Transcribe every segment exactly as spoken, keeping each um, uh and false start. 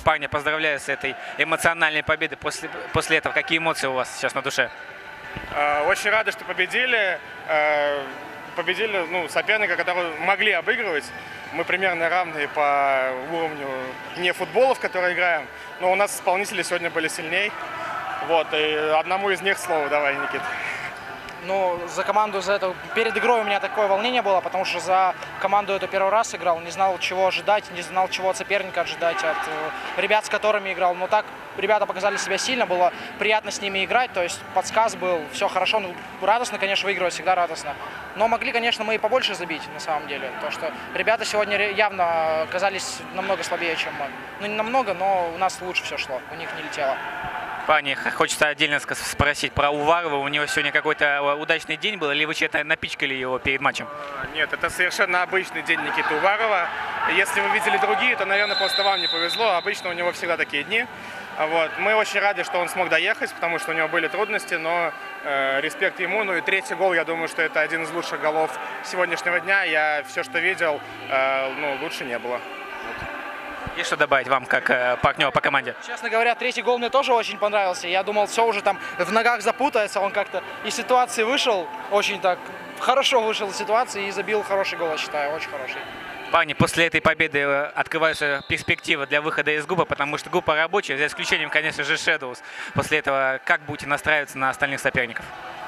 парни, поздравляю с этой эмоциональной победой. После, после этого какие эмоции у вас сейчас на душе? Очень рады, что победили. Победили ну, соперника, которого могли обыгрывать. Мы примерно равные по уровню не футбола, в который играем, но у нас исполнители сегодня были сильней. Вот, и одному из них слово давай, Никит. Ну, за команду, за эту... Перед игрой у меня такое волнение было, потому что за команду эту первый раз играл, не знал, чего ожидать, не знал, чего от соперника ожидать, от э, ребят, с которыми играл. Но так ребята показали себя сильно, было приятно с ними играть, то есть подсказ был, все хорошо. Ну, радостно, конечно, выигрывать, всегда радостно. Но могли, конечно, мы и побольше забить, на самом деле. То, что ребята сегодня явно казались намного слабее, чем мы. Ну, не намного, но у нас лучше все шло, у них не летело. Пани, хочется отдельно спросить про Уварова. У него сегодня какой-то удачный день был, или вы что-то напичкали его перед матчем? Нет, это совершенно обычный день Никиты Уварова. Если вы видели другие, то, наверное, просто вам не повезло. Обычно у него всегда такие дни. Вот. Мы очень рады, что он смог доехать, потому что у него были трудности, но э, респект ему. Ну и третий гол, я думаю, что это один из лучших голов сегодняшнего дня. Я все, что видел, э, ну, лучше не было. Вот. Есть что добавить вам, как э, партнер по команде? Честно говоря, третий гол мне тоже очень понравился. Я думал, все уже там в ногах запутается. Он как-то из ситуации вышел, очень так хорошо вышел из ситуации и забил хороший гол, я считаю, очень хороший. Парни, после этой победы открываются перспективы для выхода из группы, потому что группа рабочая, за исключением, конечно же, Shadows. После этого как будете настраиваться на остальных соперников?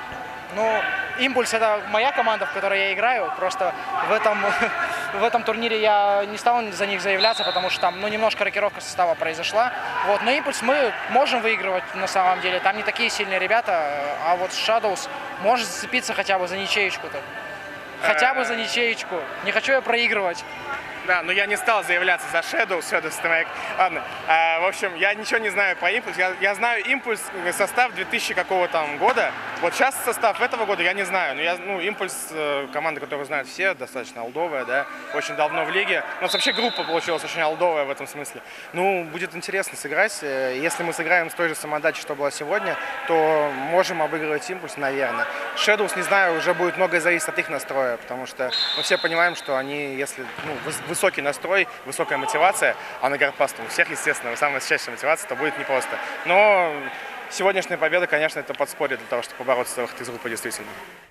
Ну, Импульс — это моя команда, в которой я играю. Просто в этом, в этом турнире я не стал за них заявляться, потому что там ну, немножко рокировка состава произошла. Вот. Но Импульс мы можем выигрывать на самом деле. Там не такие сильные ребята, а вот Shadows может зацепиться хотя бы за ничеечку-то. Хотя бы за ничеечку. Не хочу я проигрывать. Да, но я не стал заявляться за Shadows. Shadows это моя... Ладно. А, в общем, я ничего не знаю про Импульс. Я, я знаю Импульс состав две тысячи какого там года. Вот сейчас состав этого года я не знаю. Но я, ну, Импульс, команда, которую знают все, достаточно олдовая, да, очень давно в лиге. У нас вообще группа получилась очень олдовая в этом смысле. Ну, будет интересно сыграть. Если мы сыграем с той же самоотдачей, что было сегодня, то можем обыгрывать Импульс, наверное. Shadows, не знаю, уже будет многое зависеть от их настроя, потому что мы все понимаем, что они, если ну, высокий настрой, высокая мотивация, а на Гарпасту у всех, естественно, самая высочайшая мотивация, то будет непросто. Но сегодняшняя победа, конечно, это подспорье для того, чтобы побороться за выход из группы действительно.